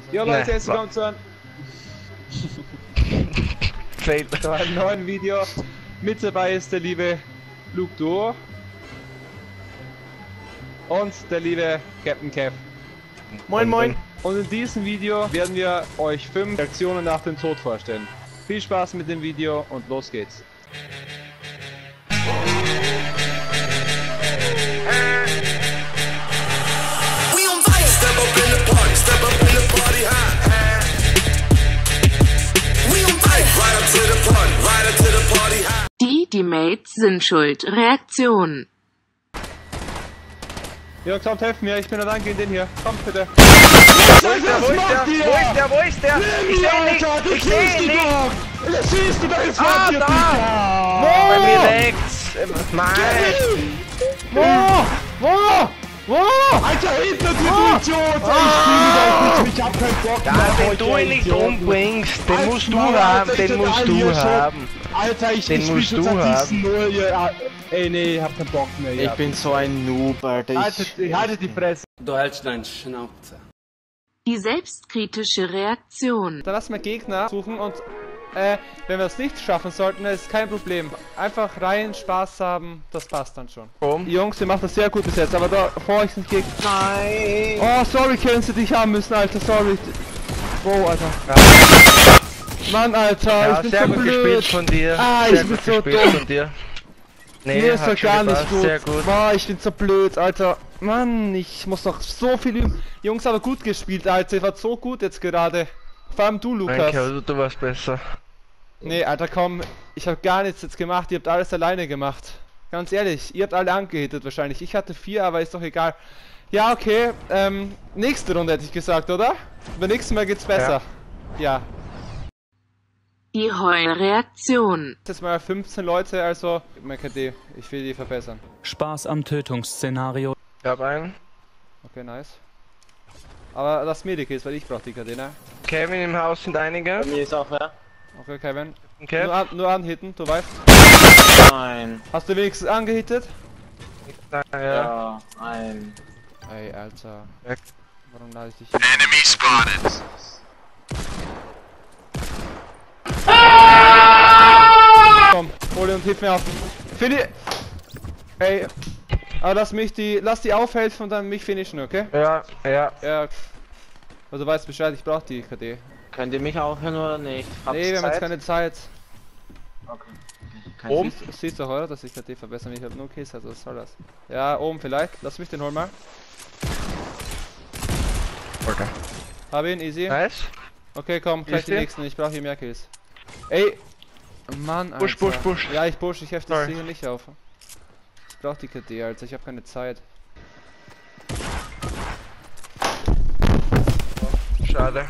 Ja Leute, jetzt kommt zu einem neuen Video. Mit dabei ist der liebe Luke Duo und der liebe Captain Kev. Moin moin! Und in diesem Video werden wir euch 5 Reaktionen nach dem Tod vorstellen. Viel Spaß mit dem Video und los geht's. Die Mates sind schuld. Reaktion. Ja, kommt, helft mir, ich bin da lang gegen den hier. Kommt bitte. Wo ist der? Ich seh ihn nicht! Ich seh ihn nicht! Er schießt du da jetzt Ah, hier, da! Digga! Bei mir rechts! Nein! Wo? Alter, hinter dir, du Idiot! Ich hab keinen Bock mehr. Ja, wenn du ihn nicht umbringst, den musst du haben, den musst du haben. Alter, ich spiel schon seit 0 hier. Ey, nee, ich hab keinen Bock mehr. Ich bin so ein Noob, Alter. Haltet die Fresse. Du hältst deinen Schnauze. Die selbstkritische Reaktion. Dann lassen wir Gegner suchen und wenn wir es nicht schaffen sollten, ist kein Problem. Einfach rein, Spaß haben, das passt dann schon. Warum? Die Jungs, ihr macht das sehr gut bis jetzt, aber da vor euch sind Gegner. Nein! Oh, sorry, Killen sie dich haben müssen, Alter, sorry. Wow, Alter. Ja. Mann, Alter, Ja, ich bin sehr so gut blöd. gespielt von dir. Ah, sehr ich bin gut so gespielt dumm. von dir. Nee, Mir ist hat doch schon gar nicht gepasst, gut. sehr gut. Boah, ich bin so blöd, Alter. Mann, ich muss noch so viel üben. Jungs, aber gut gespielt, Alter. Ihr wart so gut jetzt gerade. Vor allem du, Lukas. Danke, du warst besser. Nee, Alter, komm. Ich hab gar nichts jetzt gemacht. Ihr habt alles alleine gemacht. Ganz ehrlich, ihr habt alle angehittet wahrscheinlich. Ich hatte 4, aber ist doch egal. Ja, okay. Nächste Runde hätte ich gesagt, oder? Beim nächsten Mal geht's besser. Ja. Die Heulreaktion. Jetzt mal 15 Leute, also mein KD. Ich will die verbessern. Spaß am Tötungsszenario. Ich hab einen. Okay, nice. Aber das Medikit, weil ich brauch die KD, ne? Kevin im Haus sind einige. Bei mir ist auch wer. Okay, Kevin. Okay. Nur anhitten, du weißt. Nein. Hast du wenigstens angehittet? Ja. Ja, ein. Ey, Alter. Ja. Warum lade ich dich Enemy spotted. Komm, hol ihn und hilf mir auf. Fini. Ey. Aber lass die aufhelfen und dann mich finishen, okay? Ja. Ja. Also weißt Bescheid, ich brauch die KD. Könnt ihr mich auch hören oder nicht? Habt Nee, ihr wir haben jetzt Zeit? keine Zeit. Okay. Oben? Siehst du heute, dass ich KD verbessern? Ich hab nur Kills, also was soll das? Ja, oben vielleicht. Lass mich den holen mal. Okay. Hab ihn, easy. Nice. Okay, komm, gleich die Easy. nächsten. Ich brauche hier mehr Kills. Ey! Mann, Alter. Push. Ja, ich push, ich hefte das Sorry. sicher nicht auf. Ich brauch die KD, Alter. Ich hab keine Zeit. Schade.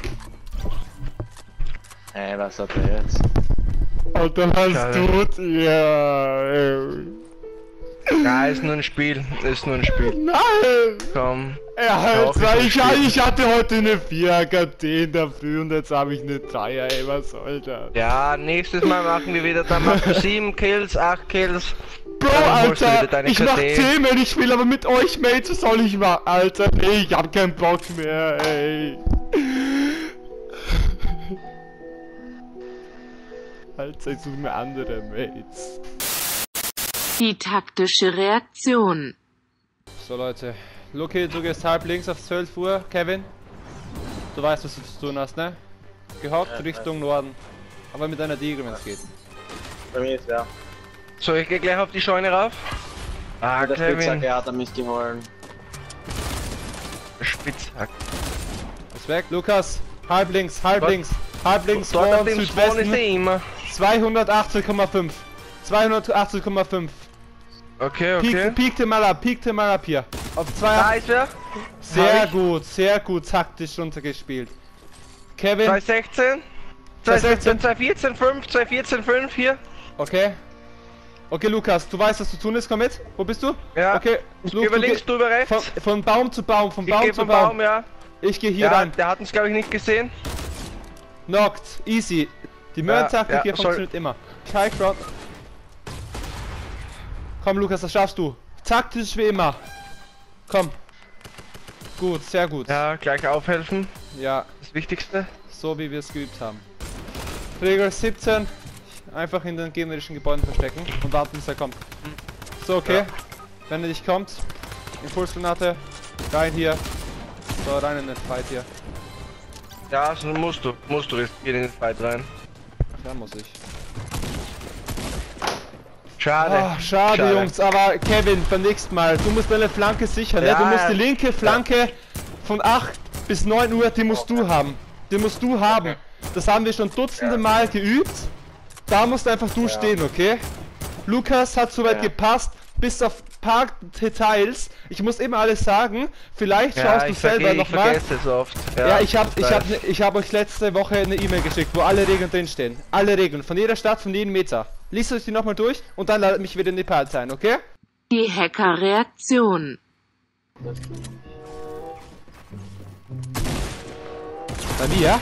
Ey, was hat er jetzt? Alter, was Schade. tut ihr? Ja, ist nur ein Spiel. Ist nur ein Spiel. Nein! Komm. Ja, Auch Alter, nicht so ich hatte heute eine 4 KD in der Früh und jetzt habe ich eine 3er, ey, was soll das? Ja, nächstes Mal machen wir wieder, dann machst du 7 Kills, 8 Kills. Bro, Dann holst du wieder Alter, deine ich mach KD. 10, wenn ich will, aber mit euch, Mates, was soll ich machen? Alter, ey, ich hab keinen Bock mehr, ey. Alter, ich suche mir andere Mates. Die taktische Reaktion. So, Leute. Luki, du gehst halb links auf 12 Uhr. Kevin, du weißt, was du zu tun hast, ne? Gehockt Richtung Norden. Aber mit einer Diegel, wenn es geht. Bei mir ist wer. So, ich geh gleich auf die Scheune rauf. Ah, Der Kevin. Spitzhacke hat er mich geholt. Spitzhack. Ist weg. Lukas, halb links, Was? halb links, Dort auf Nord, dem Spawn ist Südwesten. eh immer. 280,5. 280,5. Okay. Piekte mal ab hier. Auf Da 2. ist er. Sehr gut taktisch runtergespielt. Kevin, 216. 216. 214, 5, 214, 5 hier. okay. Okay, Lukas, du weißt, was zu tun ist, komm mit. Wo bist du? Ja. Okay, Ich geh über links, du über rechts. Von Baum zu Baum, von Ich Baum geh zu vom Baum. Baum, ja. Ich gehe hier Ja, rein. der hat uns glaube ich nicht gesehen. Knocked, easy. Die Möhrentaktik hier soll- funktioniert immer. High Ground. Komm, Lukas, das schaffst du. Taktisch wie immer. Komm. Gut, sehr gut. Ja, gleich aufhelfen. Ja, Das Wichtigste. so wie wir es geübt haben. Regel 17. Einfach in den gegnerischen Gebäuden verstecken und warten, bis er kommt. So, okay. Ja. Wenn er nicht kommt, Impulsgranate, rein hier. So, rein in den Fight hier. Ja, so musst du riskieren in den Fight rein. Da muss ich. Schade. Oh, schade, Jungs, aber Kevin, beim nächsten Mal, du musst deine Flanke sichern, Ja, ne? Du musst die ja. linke Flanke von 8 bis 9 Uhr, die musst du haben. Die musst du haben. Das haben wir schon dutzende Mal geübt. Da musst einfach du stehen, okay? Lukas hat soweit gepasst, bis auf ein paar Details. Ich muss immer alles sagen. Vielleicht schaust du selber nochmal. Ich vergesse es oft. Ja, ich hab euch letzte Woche eine E-Mail geschickt, wo alle Regeln drin stehen. Alle Regeln, von jeder Stadt, von jedem Meter. Liest euch die nochmal durch und dann ladet mich wieder in die Part ein, okay? Die Hacker-Reaktion. Bei mir?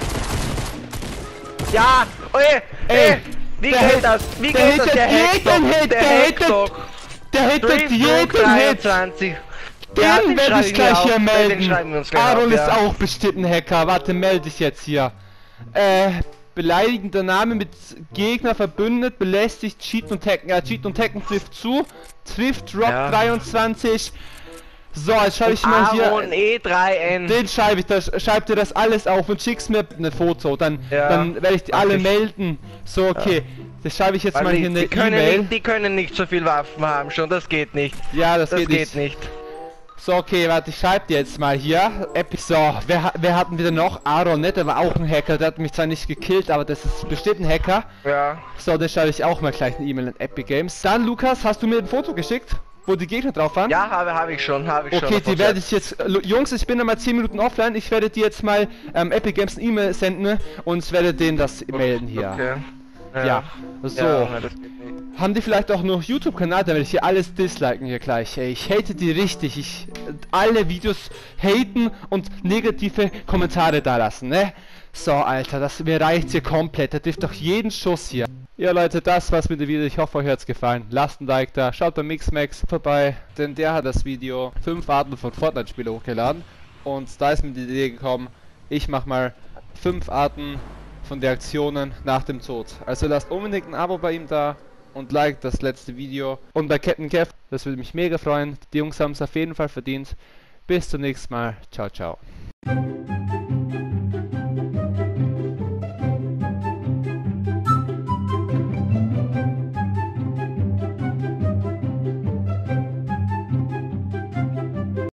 Ja! Oje! Ey, Wie der geht Hit- das? Wie der geht das? hittet Der jeden Hack Hit, der der Hack hittet- doch! Der hittet jeden Hit! 23. Den werde ich gleich hier Den melden. schreiben wir uns gleich Aaron auf, ist ja. auch bestimmt ein Hacker. Warte, melde ich jetzt hier. Beleidigender Name mit Gegner verbündet, belästigt, Cheat und Hacken. Ja, Cheat und Hacken trifft zu. Trifft Rock Ja. 23. So, jetzt schreibe ich mal hier. Aaron E3N. Den schreibe ich, da schreib dir das alles auf und schickst mir eine Foto. Dann werde ich die alle ich. melden. So, okay. Das schreibe ich jetzt Weil mal hier eine E-Mail. die können nicht so viel Waffen haben schon, das geht nicht. Ja, das Das geht nicht. So, okay, warte, ich schreibe dir jetzt mal hier. Epic, so, wer hatten wir denn noch? Aaron, ne? Der war auch ein Hacker, der hat mich zwar nicht gekillt, aber das ist bestimmt ein Hacker. Ja. So, dann schreibe ich auch mal gleich eine E-Mail an Epic Games. Dann, Lukas, hast du mir ein Foto geschickt, wo die Gegner drauf waren? Ja, habe ich schon, Okay, die werde ich jetzt... Jungs, ich bin noch mal 10 Minuten offline, ich werde dir jetzt mal Epic Games eine E-Mail senden und werde denen das melden hier. Okay. Ja, so. Ja, das geht nicht. Haben die vielleicht auch noch YouTube-Kanal, dann werde ich hier alles disliken hier gleich. Ey, ich hate die richtig. Ich alle Videos haten und negative Kommentare da lassen, ne? So, Alter, das mir reicht's hier komplett. Der trifft doch jeden Schuss hier. Ja, Leute, das war's mit dem Video. Ich hoffe, euch hat's gefallen. Lasst ein Like da. Schaut bei Mixmax vorbei, denn der hat das Video 5 Arten von Fortnite-Spielen hochgeladen. Und da ist mir die Idee gekommen, ich mach mal 5 Arten von Reaktionen nach dem Tod. Also lasst unbedingt ein Abo bei ihm da und liked das letzte Video. Und bei Captain Kev, das würde mich mega freuen. Die Jungs haben es auf jeden Fall verdient. Bis zum nächsten Mal. Ciao, ciao.